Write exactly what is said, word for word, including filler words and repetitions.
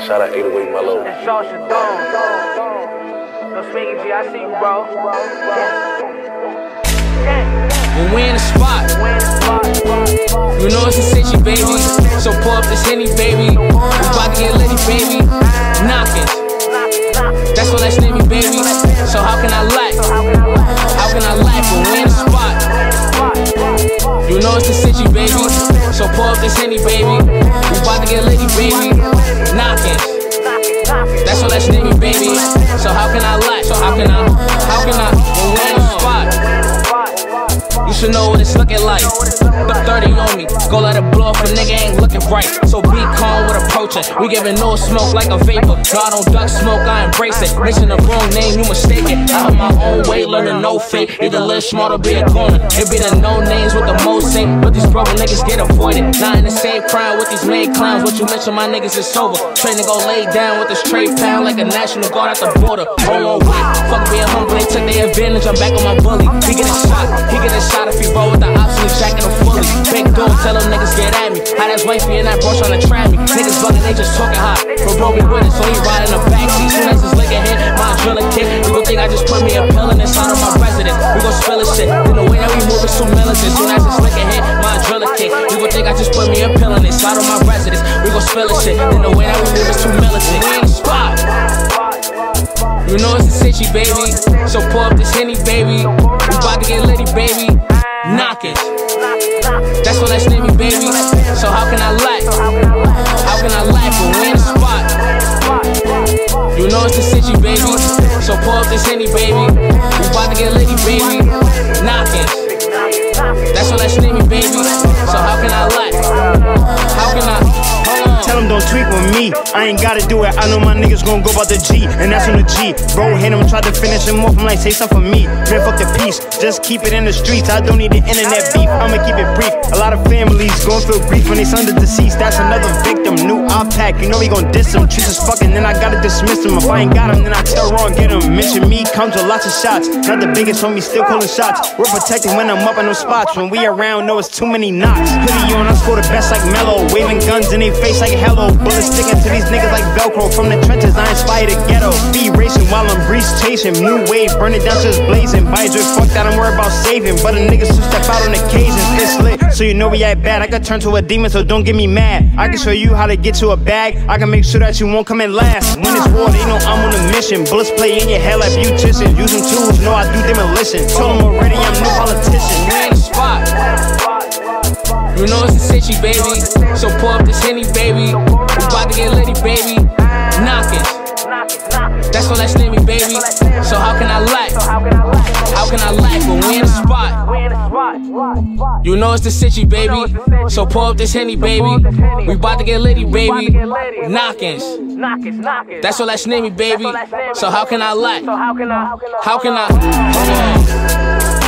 Shout out eight oh eight Mellow. That's Shaw Shadone. No Smiggy G, I see you, bro. When we in the spot, you know it's a city, baby. So pull up this Henny, baby. We bout to get litty, baby. Knockin'. That's what that's name me, baby. So how can I lack? How can I lack when we in the spot? You know it's the city, baby. So pull up this Henny, baby. We bout to get litty, baby. Knockin'. That's what that's name me, baby. So how can I lack? So how can I? How can I? When we in the spot. You should know what it's looking like. The thirty on me, go let it blow if a nigga ain't looking right. So be calm with approaching. We giving no smoke like a vapor. No, I don't duck smoke, I embrace it. Mention the wrong name, you mistaken. I have my own way, learn to know fate. Either live smart or be a corner. It be the no names with the most sing, but these broken niggas get avoided. Not in the same crime with these main clowns. What you mention, my niggas is sober. Train to go lay down with this trade pound like a national guard at the border. Hold on, wait. Fuck being humble, they took their advantage. I'm back on my bully. He get a shot, he get a shot if he roll with the obsolete jacking him fully. Big dog, tell them niggas get at me. How that's wifey and that bro tryna trap me. Niggas bugging, they just talking hot. Bro broke me with it, so he ride in the backseat. Soon as this liquor hit, my driller kick. You gon' think I just put me a pill in inside of my residence. We gon' spill this shit. Then the way that we move is too militant. Soon as this liquor hit, my driller kick. You gon' think I just put me a pill in inside of my residence. We gon' spill this shit. Then the way that we move is too militant. We in the spot. You know it's a city, baby. So pull up this Henny, baby. We bout to get litty, baby. Knockin'. That's what that's name me, baby. So how can I lack? How can I lack when we in the spot? You know it's the city, baby. So pull up this Henny, baby. We bout to get litty, baby. Knockin'. That's what that's name me, baby. So how can I lack? How can I? Tell them don't tweak with me, I ain't gotta do it. I know my niggas gon' go about the G, and that's on the G. Bro hit him, tried to finish him off, I'm like, say something for me. Man, fuck the peace, just keep it in the streets. I don't need the internet beef, I'ma keep it brief. A lot of families gon' feel grief when they son the deceased. That's another victim, new op pack, you know we gon' diss him. Treats us fucking, then I gotta dismiss him. If I ain't got him, then I tell wrong, get him. Mention me comes with lots of shots, not the biggest homie, still calling shots. We're protected when I'm up in those spots. When we around, know it's too many knocks. Hoodie on, I score the best like Mellow, waving guns in they face like hello. Bullets sticking to these niggas like Velcro. From the trenches, I inspire the ghetto. Be racing while I'm breeze chasing. New wave, burn it down just blazing. By joy, fuck that, I'm worried about saving. But the niggas who step out on occasions, it's lit. So you know we act bad. I could turn to a demon, so don't get me mad. I can show you how to get to a bag. I can make sure that you won't come in last. When it's war, they know I'm on a mission. Bullets play in your head like beauticians. Using tools, know I do demolition. Told them already, I'm no politician. We in the spot. You know it's the city, baby. So pull up this Henny, baby. We bout to get litty, baby. Knockin'. That's what that's name me, baby. So how can I lack? How can I lack when we in the spot? You know it's the city, baby. So pull up this Henny, baby. We bout to get litty, baby. Knockins. That's what that's name me, baby. So how can I lack? How can I? Hold on.